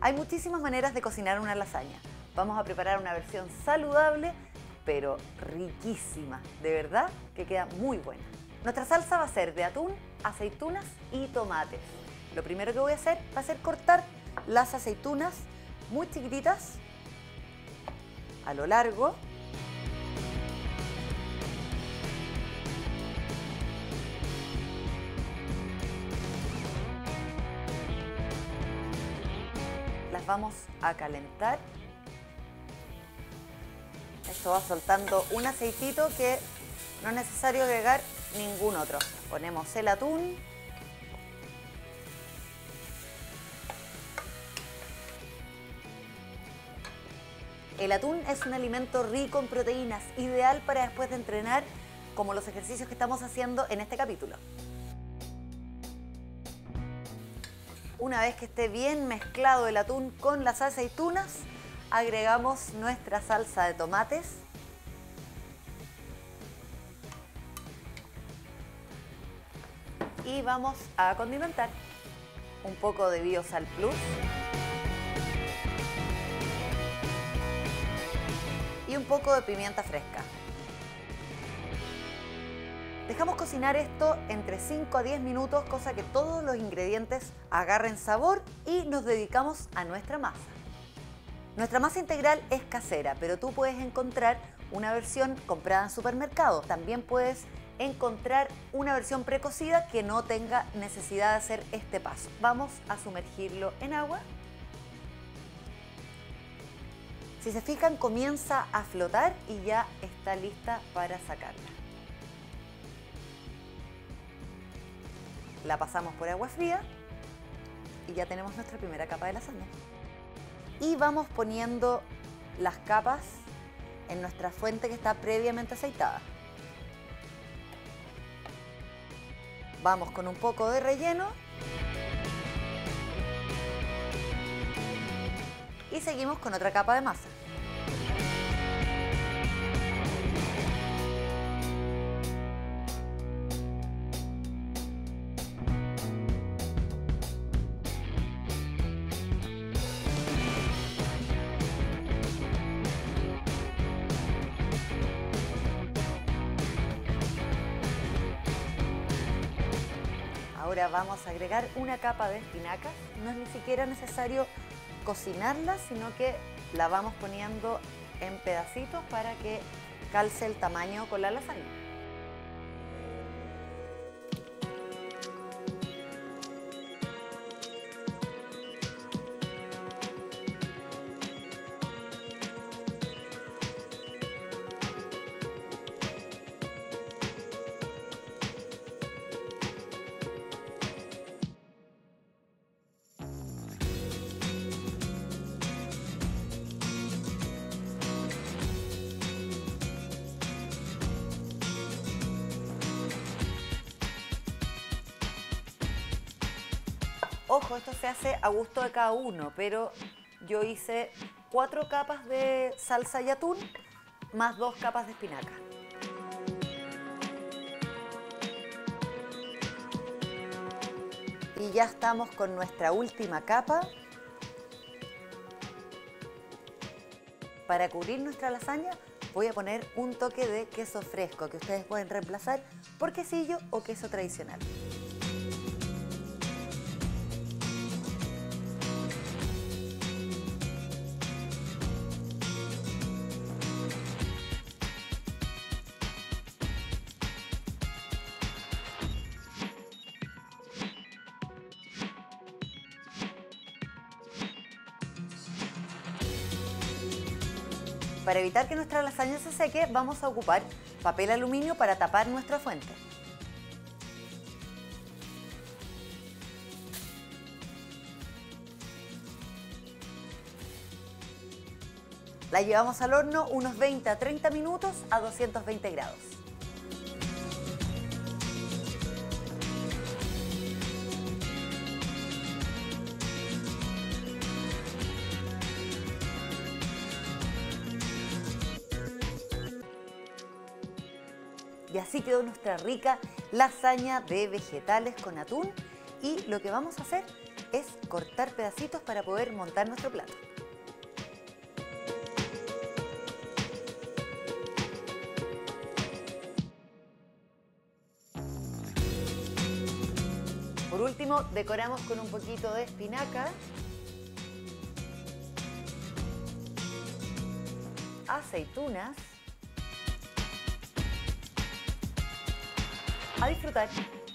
Hay muchísimas maneras de cocinar una lasaña. Vamos a preparar una versión saludable, pero riquísima. De verdad que queda muy buena. Nuestra salsa va a ser de atún, aceitunas y tomates. Lo primero que voy a hacer va a ser cortar las aceitunas muy chiquititas a lo largo. Las vamos a calentar. Esto va soltando un aceitito que no es necesario agregar ningún otro. Ponemos el atún. El atún es un alimento rico en proteínas, ideal para después de entrenar, como los ejercicios que estamos haciendo en este capítulo. Una vez que esté bien mezclado el atún con las aceitunas, agregamos nuestra salsa de tomates. Y vamos a condimentar un poco de Biosal Plus. Y un poco de pimienta fresca. Dejamos cocinar esto entre 5 a 10 minutos, cosa que todos los ingredientes agarren sabor, y nos dedicamos a nuestra masa. Nuestra masa integral es casera, pero tú puedes encontrar una versión comprada en supermercado. También puedes encontrar una versión precocida que no tenga necesidad de hacer este paso. Vamos a sumergirlo en agua. Si se fijan, comienza a flotar y ya está lista para sacarla. La pasamos por agua fría y ya tenemos nuestra primera capa de lasaña. Y vamos poniendo las capas en nuestra fuente que está previamente aceitada. Vamos con un poco de relleno. Y seguimos con otra capa de masa. Ahora vamos a agregar una capa de espinacas. No es ni siquiera necesario cocinarla, sino que la vamos poniendo en pedacitos para que calce el tamaño con la lasaña. Ojo, esto se hace a gusto de cada uno, pero yo hice 4 capas de salsa y atún más 2 capas de espinaca. Y ya estamos con nuestra última capa. Para cubrir nuestra lasaña voy a poner un toque de queso fresco que ustedes pueden reemplazar por quesillo o queso tradicional. Para evitar que nuestra lasaña se seque, vamos a ocupar papel aluminio para tapar nuestra fuente. La llevamos al horno unos 20 a 30 minutos a 220 grados. Y así quedó nuestra rica lasaña de vegetales con atún. Y lo que vamos a hacer es cortar pedacitos para poder montar nuestro plato. Por último, decoramos con un poquito de espinaca, aceitunas. A disfrutar.